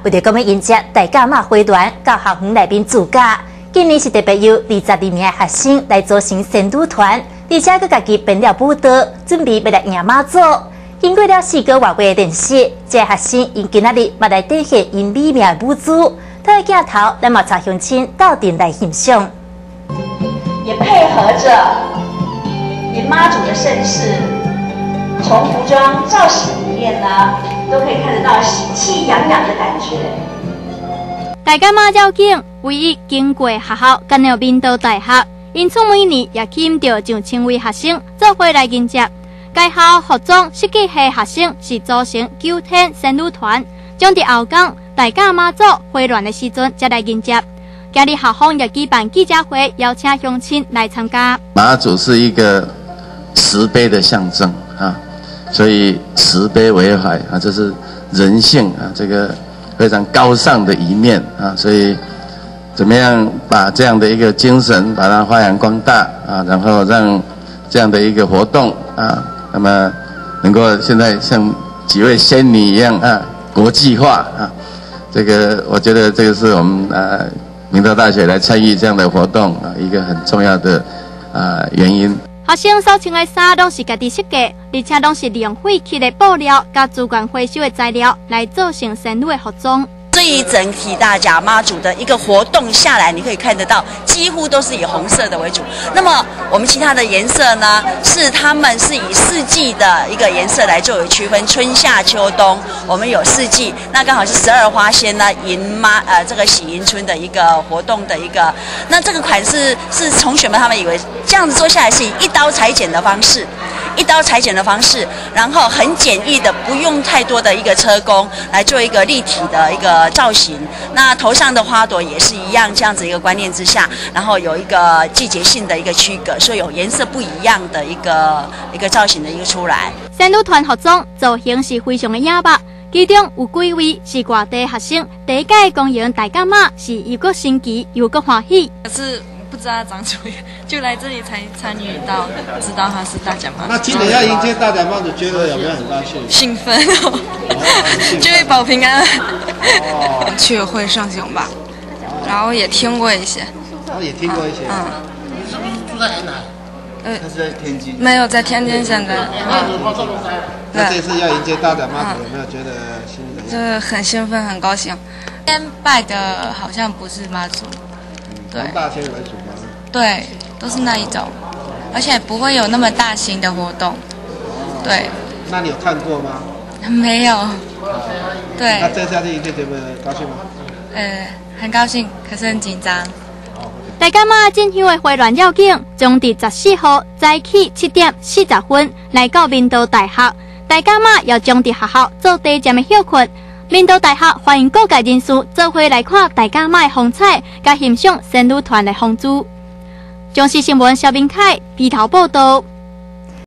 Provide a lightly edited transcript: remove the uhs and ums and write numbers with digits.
为着讲要迎接大甲妈花团到校园内面自驾，今年是特别由22名学生来组成仙女团，而且佮家己编了舞蹈，准备要来迎妈祖。经过了4个月的练习，这学生因今仔日嘛来展现因美妙的舞姿。他的镜头，咱嘛带乡亲到店来欣赏， 也配合着迎妈祖的盛事，从服装造型里面呢，都可以看得到喜气洋洋的感觉。 大甲妈绕境唯一经过学校，干了闽都大学，因此每年也吸引到上千位学生做伙来迎接。该校服装设计系学生是组成9天仙女团，将伫后港大甲妈祖回銮的时阵才来迎接。今日校方也举办记者会，邀请乡亲来参加。 妈祖是一个慈悲的象征啊，所以慈悲为怀啊，这是人性啊，这个非常高尚的一面啊，所以怎么样把这样的一个精神把它发扬光大啊，然后让这样的一个活动啊，那么能够现在像几位仙女一样啊，国际化啊，这个我觉得这个是我们明德大学来参与这样的活动啊，一个很重要的原因。 学生所穿的衫拢是家己设计，而且拢是利用废弃的布料加资源回收的材料来做成仙女的服装。 这一整体大甲妈祖的一个活动下来，你可以看得到，几乎都是以红色的为主。那么我们其他的颜色呢，他们是以4季的一个颜色来作为区分，春夏秋冬，我们有4季。那刚好是12花仙呢迎妈这个喜迎春的一个活动的一个。那这个款式是同学们他们以为这样子做下来是以一刀裁剪的方式。然后很简易的，不用太多的一个车工来做一个立体的一个造型。那头上的花朵也是一样，这样子一个观念之下，然后有一个季节性的一个区隔，所以有颜色不一样的一个造型的一个出来。 仙女团服装造型是非常的雅吧，其中有几位是外地学生，第一届公园大甲妈是又个新奇又个欢喜。 可是不知道他长什么样，就来这里才参与到，知道他是大甲妈祖。 那今年要迎接大甲妈祖，觉得有没有很高兴？ 兴奋哦，就会保平安。去会上行吧，然后也听过一些。 也听过一些。 住在哪？他是在天津。没有在天津现在。 那这次要迎接大甲妈祖，有没有觉得心里就是很兴奋，很高兴。今天拜的好像不是妈祖。 对，大仙为主吗？ 对，都是那一种，而且不会有那么大型的活动。对。 那你有看过吗？ 没有。对。 那这次要去迎接节目，高兴吗？ 很高兴，可是很紧张。 大甲妈进香的花銮绕境将伫14号早起7点40分来到闽都大学。大甲妈要将伫学校做第一站的休困。闽都大学欢迎各界人士做伙来看大甲妈的风采，甲欣赏仙女团的风姿。中视新闻肖明凯皮头报道。